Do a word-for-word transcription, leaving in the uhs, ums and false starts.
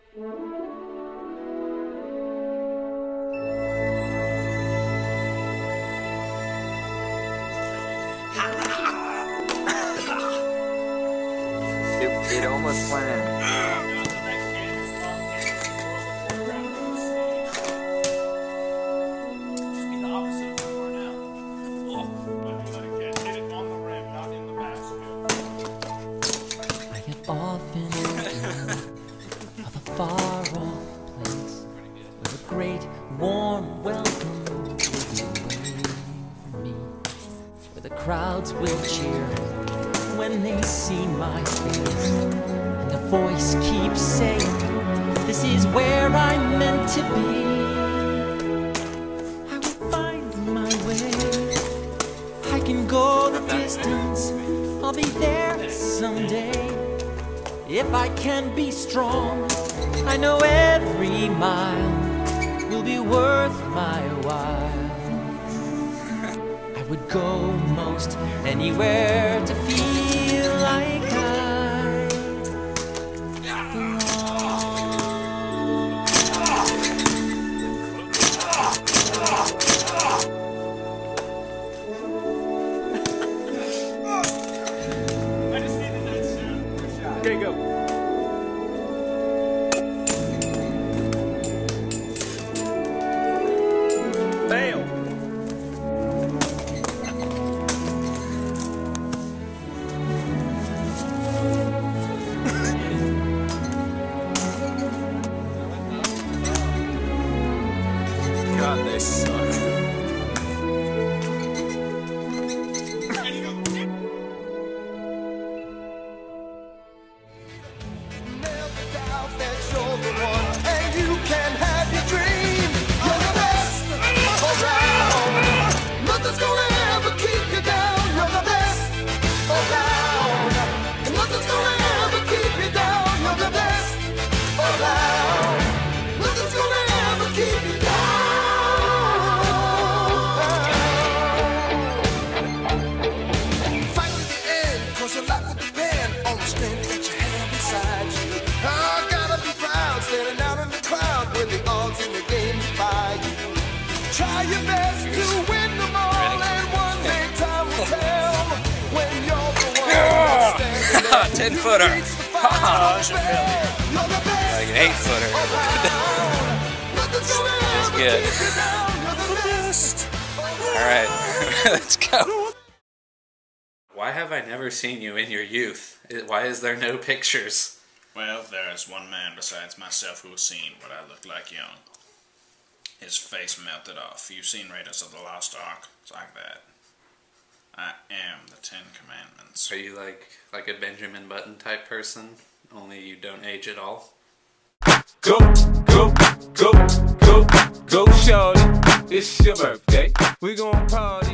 It, it almost went in. Often dreamed of a far-off place where a great warm welcome will be waiting for me, where the crowds will cheer when they see my face, and a voice keeps saying, "This is where I'm meant to be." I will find my way. I can go the distance. I'll be there someday. If I can be strong, I know every mile will be worth my while. I would go most anywhere to feel like I belong. I just needed that sound. Okay, go. Fail. God, they suck. Try your best to win them all, and one day time will tell when you're the one standing ten footer. Like an eight footer. That's good. Alright, let's go. Why have I never seen you in your youth? Why is there no pictures? Well, there is one man besides myself who has seen what I looked like young. His face melted off. You've seen Raiders of the Lost Ark. It's like that. I am the Ten Commandments. Are you like like a Benjamin Button type person? Only you don't age at all? Go, go, go, go, go, shorty. It's your birthday. We gon' party.